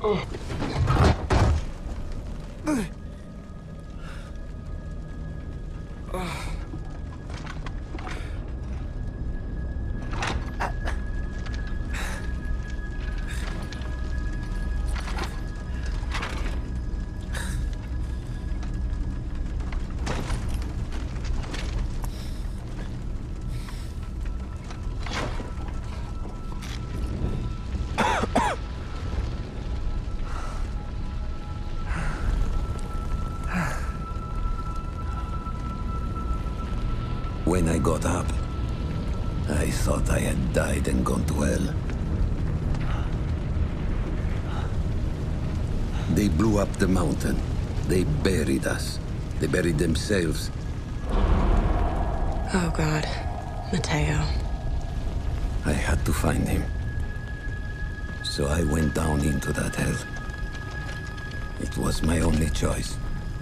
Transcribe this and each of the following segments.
When I got up, I thought I had died and gone to hell. They blew up the mountain. They buried us. They buried themselves. Oh, God. Matteo. I had to find him. So I went down into that hell. It was my only choice.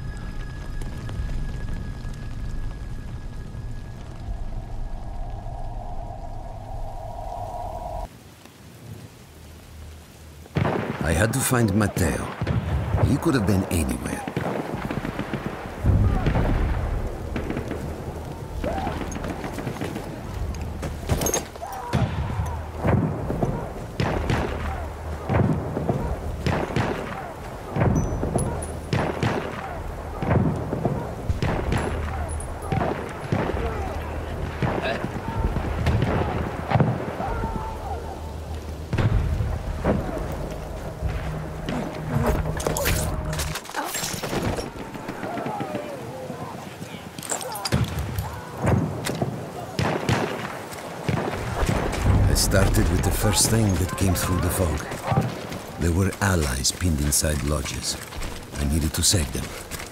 I had to find Matteo. He could have been anywhere. Started with the first thing that came through the fog. There were allies pinned inside lodges. I needed to save them.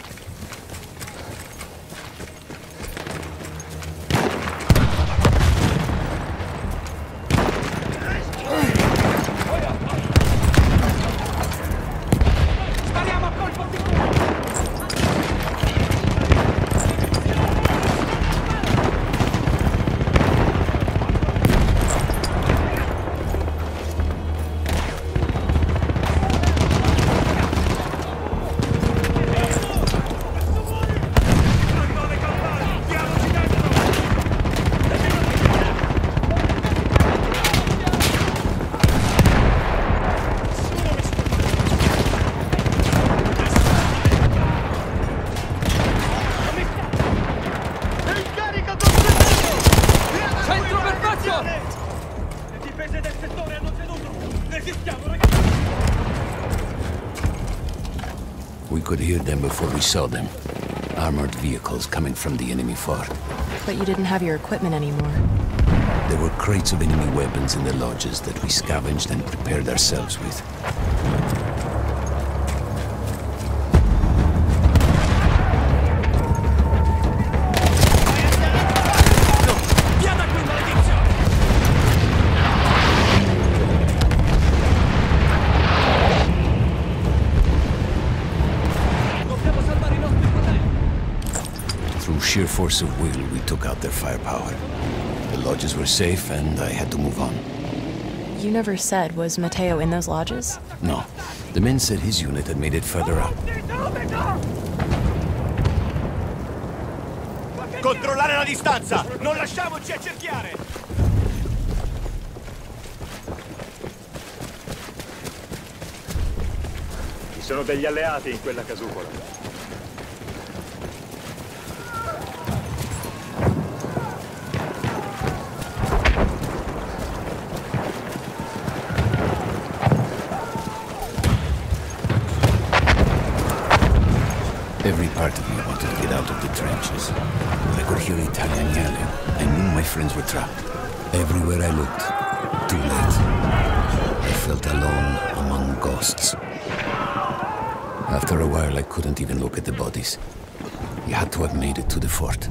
We could hear them before we saw them. Armored vehicles coming from the enemy fort. But you didn't have your equipment anymore. There were crates of enemy weapons in the lodges that we scavenged and prepared ourselves with. Through sheer force of will, we took out their firepower. The lodges were safe, and I had to move on. You never said, was Matteo in those lodges? No. The men said his unit had made it further up. Controllare la distanza! Non lasciamoci accerchiare! Ci sono degli alleati in quella casupola. Every part of me wanted to get out of the trenches. I could hear Italian yelling. I knew my friends were trapped. Everywhere I looked, too late. I felt alone among ghosts. After a while, I couldn't even look at the bodies. You had to have made it to the fort.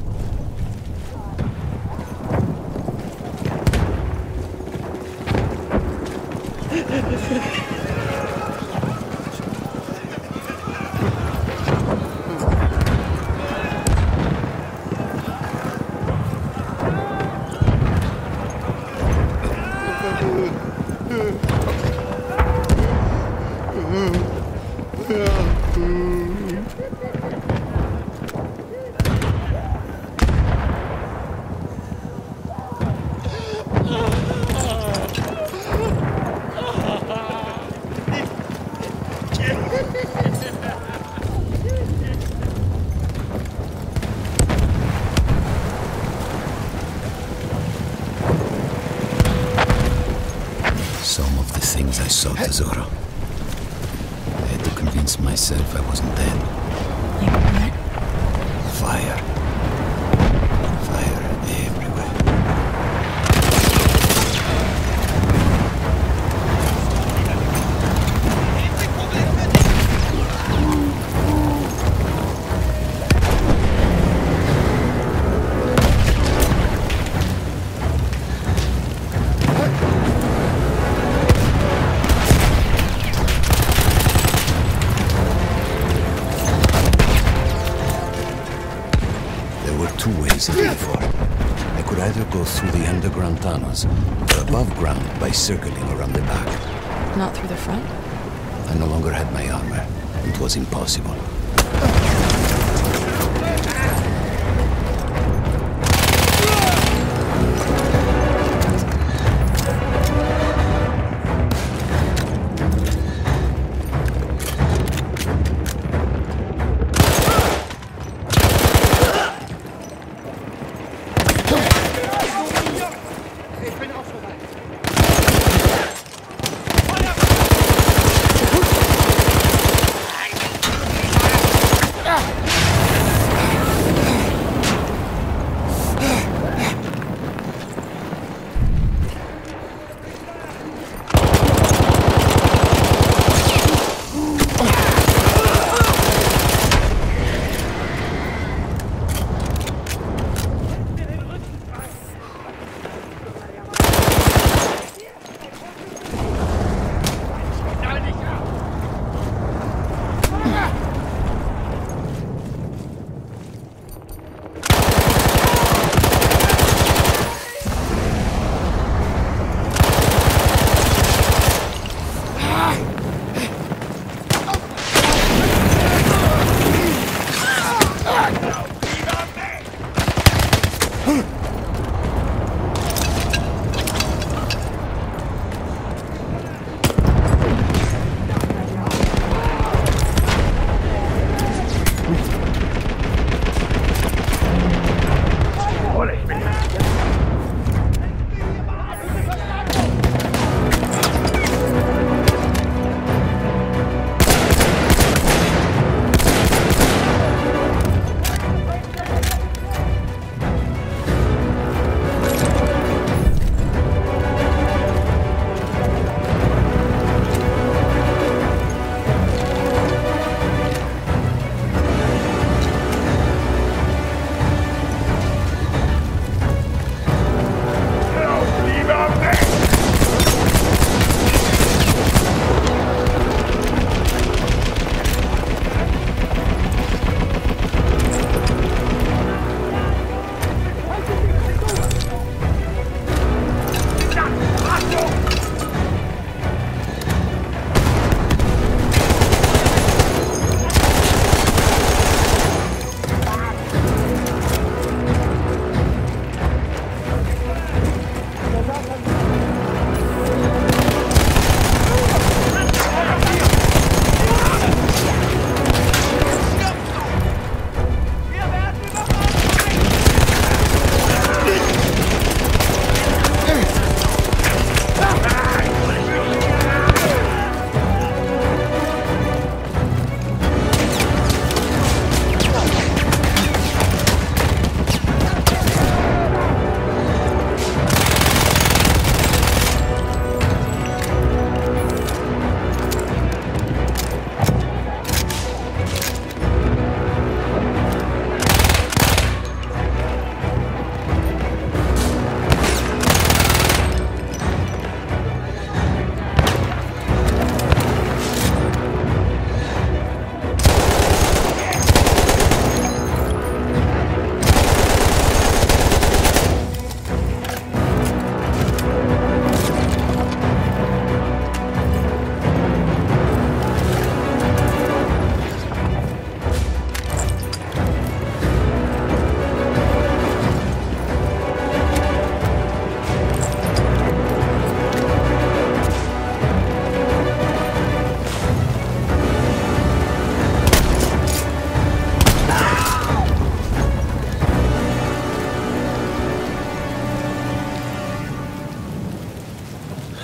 Some of the things I saw, Tesoro. I had to convince myself I wasn't dead. Like what? Fire. Fire everywhere. Two ways in the fort. I could either go through the underground tunnels, or above ground by circling around the back. Not through the front? I no longer had my armor. It was impossible.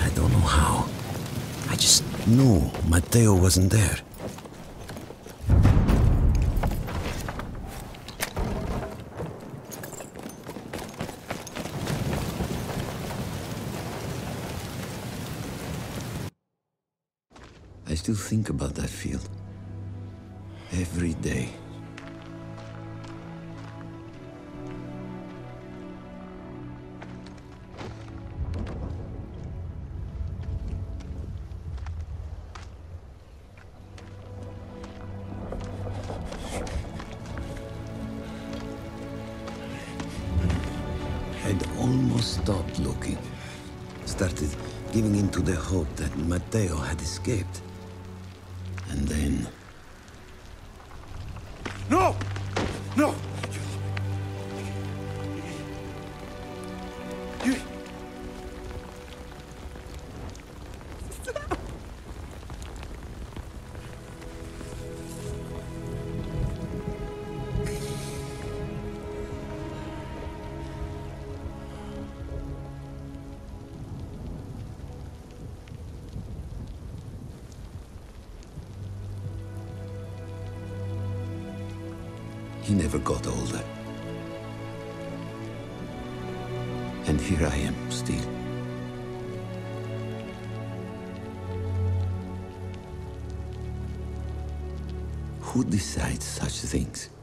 I don't know how. I just knew Matteo wasn't there. I still think about that field. Every day. I'd almost stopped looking. Started giving in to the hope that Matteo had escaped. And then... No! No! He never got older. And here I am, still. Who decides such things?